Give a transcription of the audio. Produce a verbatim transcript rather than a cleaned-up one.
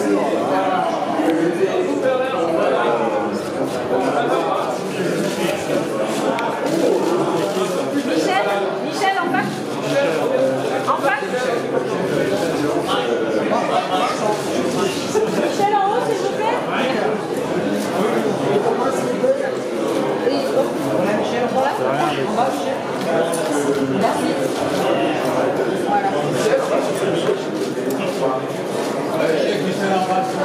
Michel, Michel en face. En face. Michel en haut, s'il vous plaît. Voilà, Michel, voilà. En bas, Michel. Merci. Voilà.